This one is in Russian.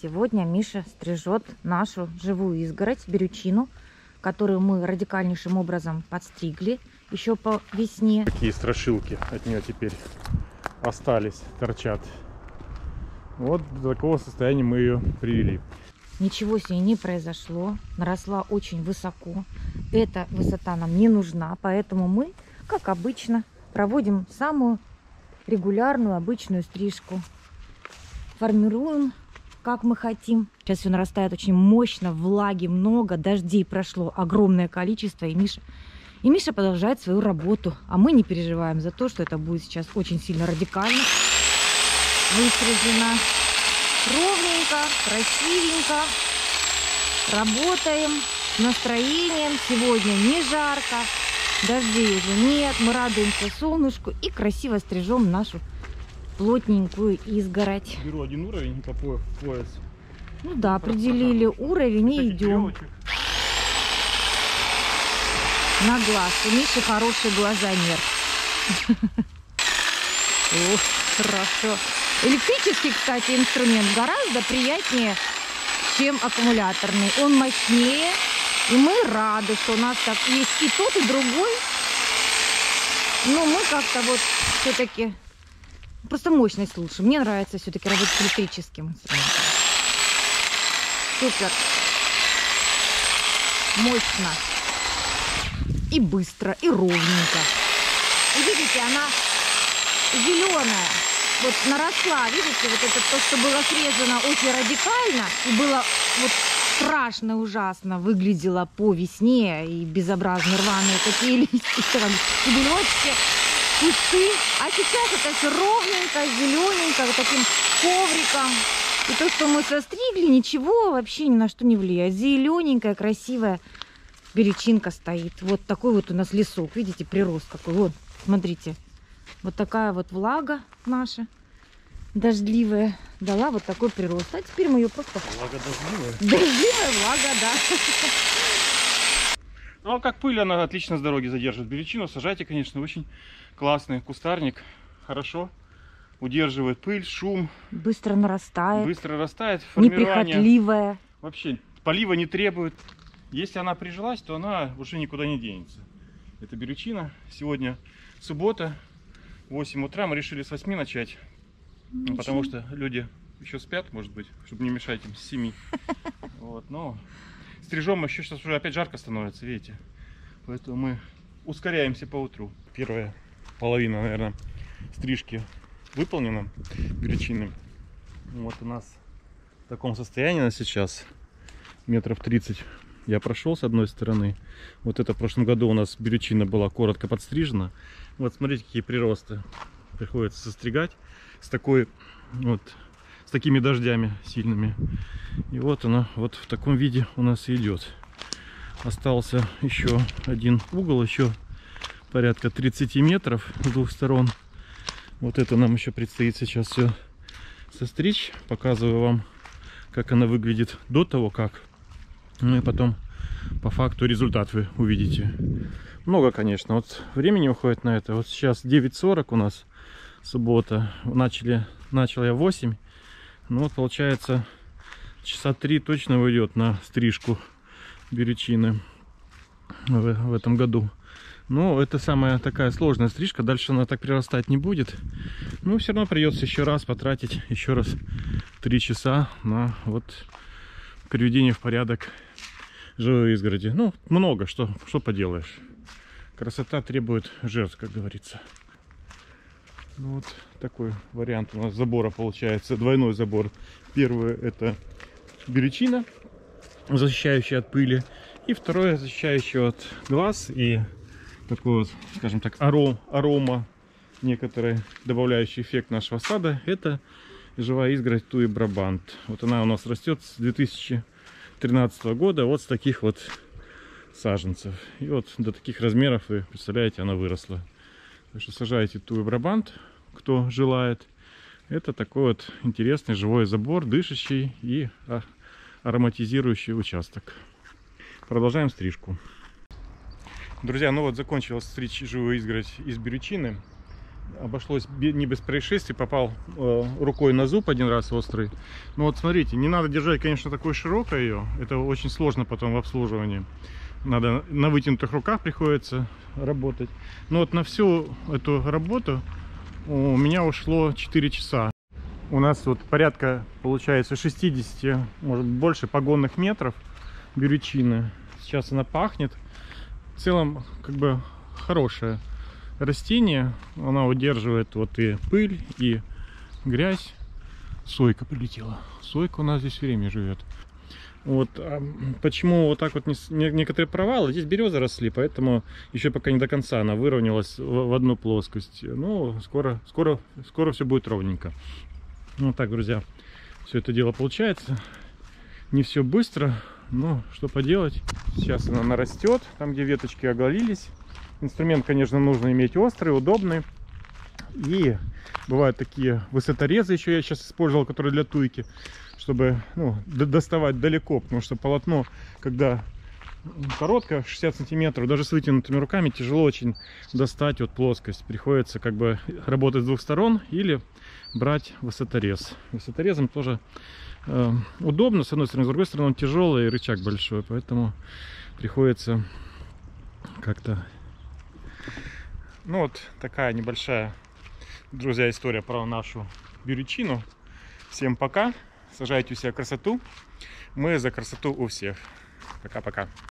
Сегодня Миша стрижет нашу живую изгородь, берючину, которую мы радикальнейшим образом подстригли еще по весне. Такие страшилки от нее теперь остались, торчат. Вот до такого состояния мы ее привели. Ничего с ней не произошло, наросла очень высоко. Эта высота нам не нужна, поэтому мы, как обычно, проводим самую регулярную обычную стрижку. Формируем, как мы хотим. Сейчас все нарастает очень мощно, влаги много, дождей прошло огромное количество, и Миша продолжает свою работу. А мы не переживаем за то, что это будет сейчас очень сильно радикально выстрижено. Ровненько, красивенько. Работаем с настроением. Сегодня не жарко, дождей уже нет. Мы радуемся солнышку и красиво стрижем нашу плотненькую изгородь. Беру один уровень по пояс. Ну да, определили уровень и идем. На глаз. У Миши хорошие глазомер. Ох, хорошо. Электрический, кстати, инструмент гораздо приятнее, чем аккумуляторный. Он мощнее, и мы рады, что у нас так есть и тот, и другой. Но мы как-то вот все-таки просто мощность лучше. Мне нравится все-таки работать с электрическим инструментом. Супер. Мощно. И быстро, и ровненько. И видите, она зеленая. Вот наросла, видите, вот это то, что было срезано очень радикально, и было вот страшно, ужасно выглядело по весне, и безобразно рваные такие листья, стебелечки, кусты. А сейчас это все ровненько, зелененько, вот таким ковриком. И то, что мы состригли, ничего вообще ни на что не влияет. Зелененькая, красивая берючинка стоит. Вот такой вот у нас лесок, видите, прирост какой. Вот, смотрите. Вот такая вот влага наша дождливая дала вот такой прирост. А теперь мы ее просто... Влага дождливая? Дождливая влага, да. Ну а как пыль, она отлично с дороги задерживает берючину. Сажайте, конечно, очень классный кустарник. Хорошо удерживает пыль, шум. Быстро нарастает. Быстро растает. Неприхотливая. Вообще полива не требует. Если она прижилась, то она уже никуда не денется. Это берючина. Сегодня суббота. 8 утра, мы решили с 8 начать, потому что люди еще спят, может быть, чтобы не мешать им с 7. Вот, но стрижем еще, сейчас уже опять жарко становится, видите, поэтому мы ускоряемся по утру. Первая половина, наверное, стрижки выполнена берючиной. Вот у нас в таком состоянии она сейчас, метров 30 я прошел с одной стороны. Вот это в прошлом году у нас берючина была коротко подстрижена. Вот смотрите, какие приросты приходится состригать с такими дождями сильными. И вот она вот в таком виде у нас и идет. Остался еще один угол, еще порядка 30 метров с двух сторон. Вот это нам еще предстоит сейчас все состричь. Показываю вам, как она выглядит до того, как. Ну и потом по факту результат вы увидите. Много, конечно. Вот времени уходит на это. Вот сейчас 9:40 у нас суббота. Начал я в 8. Ну вот получается часа 3 точно уйдет на стрижку берючины в этом году. Но это самая такая сложная стрижка. Дальше она так прирастать не будет. Но все равно придется еще раз потратить еще раз 3 часа на вот приведение в порядок живой изгороди. Ну, много, что поделаешь. Красота требует жертв, как говорится. Ну, вот такой вариант у нас забора получается. Двойной забор. Первый — это берючина, защищающая от пыли. И второе — защищающее от глаз. И такой вот, скажем так, арома, некоторый добавляющий эффект нашего сада. Это живая изгородь Туи Брабант. Вот она у нас растет с 2013 года. Вот с таких вот саженцев. И вот до таких размеров, вы представляете, она выросла. Так что сажайте Туи Брабант, кто желает. Это такой вот интересный живой забор, дышащий и ароматизирующий участок. Продолжаем стрижку. Друзья, ну вот закончилась стричь живую изгородь из берючины. обошлось не без происшествий. Попал рукой на зуб один раз острый. Ну вот смотрите, не надо держать, конечно, такой широкой ее. Это очень сложно потом в обслуживании. Надо на вытянутых руках приходится работать. Но вот на всю эту работу у меня ушло 4 часа. У нас вот порядка, получается, 60, может больше погонных метров бюречины. Сейчас она пахнет. В целом, как бы хорошее растение. Она удерживает вот и пыль, и грязь. Сойка прилетела. Сойка у нас здесь все время живет. Вот почему вот так вот некоторые провалы. Здесь березы росли, поэтому еще пока не до конца она выровнялась в одну плоскость. Ну, скоро все будет ровненько. Вот так, друзья, все это дело получается. Не все быстро, но что поделать. Сейчас она нарастет, там где веточки оголились. Инструмент, конечно, нужно иметь острый, удобный. И бывают такие высоторезы, еще я сейчас использовал, которые для туйки, чтобы доставать далеко, потому что полотно, когда короткое, 60 сантиметров, даже с вытянутыми руками тяжело очень достать вот плоскость. Приходится как бы работать с двух сторон или брать высоторез. Высоторезом тоже удобно, с одной стороны, с другой стороны он тяжелый и рычаг большой, поэтому приходится как-то... Ну вот такая небольшая, друзья, история про нашу бюречину. Всем пока, сажайте у себя красоту, мы за красоту у всех. Пока-пока.